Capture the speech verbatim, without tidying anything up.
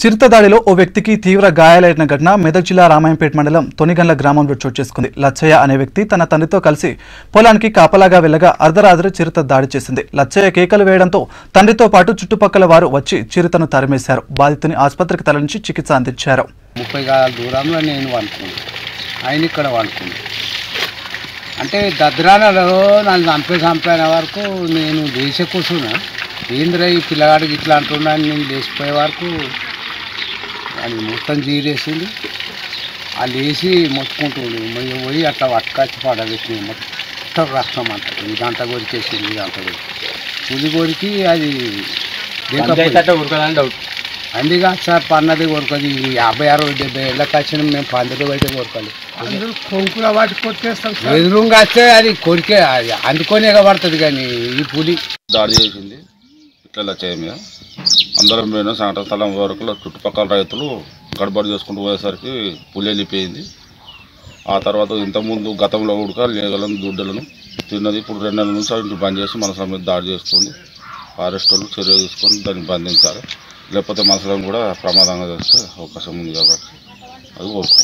చిరుత దాడిలో ఓ వ్యక్తికి తీవ్ర గాయాలైన ఘటన మెదక్ జిల్లా రామాయంపేట మండలం తొనిగండ్ల గ్రామంలో చోటు చేసుకుంది. లచ్చయ్య అనే వ్యక్తి తన తండ్రితో కలిసి పొలానికి కాపలాగా వెళ్లగా అర్ధరాత్రి చిరుత దాడి చేసింది. లచ్చయ్య కేకలు వేయడంతో తండ్రితో పాటు చుట్టుపక్కల వారు వచ్చి చిరుతను తరిమేశారు. బాధితుని ఆసుపత్రికి తరలించి చికిత్స అందించారు. ముప్పై గజాల దూరంలో నేను వండుకున్నాను, ఆయన ఇక్కడ వండుకున్నాను. అంటే దద్రాలలో నన్ను చంపే చంపైన వరకు నేను లేచి కూర్చున్నా. ఏంద్ర ఈ పిల్లగాడికి ఇట్లా అంటున్నాను నేను లేచిపోయే వరకు అది మొత్తం జీరేసింది. ఆ లేచి మొత్తుకుంటుంది పోయి అట్లా పట్టుకొచ్చి పడబెట్టి మొత్తం రక్తం అంటారు. ఇదంతా కొరికేసింది, ఇదంతా కొరికి పులి కొరికి అది డౌట్ అందుగా సార్ పన్నది కొరకది. యాభై అరవై డెబ్బై ఏళ్ళకి వచ్చిన మేము పందులు బయట కొరకాలి. కొంకుల వాటి కొట్టేస్తాం ఎదురుగా వస్తే అది కొరికే అది అందుకొని ఎగబడుతుంది. కానీ ఈ పులి దాడి చేసింది ఇట్లా చేయ మీద అందరం పోయినా సాయంత్రం స్థలం వరకు చుట్టుపక్కల రైతులు గడబడి చేసుకుంటూ పోయేసరికి పులి వెళ్ళిపోయింది. ఆ తర్వాత ఇంతకుముందు గతంలో ఉడక లేగలను దుడ్డలను తిన్నది. ఇప్పుడు రెండు నెలల నుంచి ఇంటి బంద్ చేసి మనసుల మీద దాడి చేస్తుంది. ఫారెస్ట్ వాళ్ళు చర్య తీసుకొని దాన్ని బంధించాలి, లేకపోతే మనసులను కూడా ప్రమాదంగా చేస్తే అవకాశం ఉంది కాబట్టి అది కోరుకుంటున్నాం.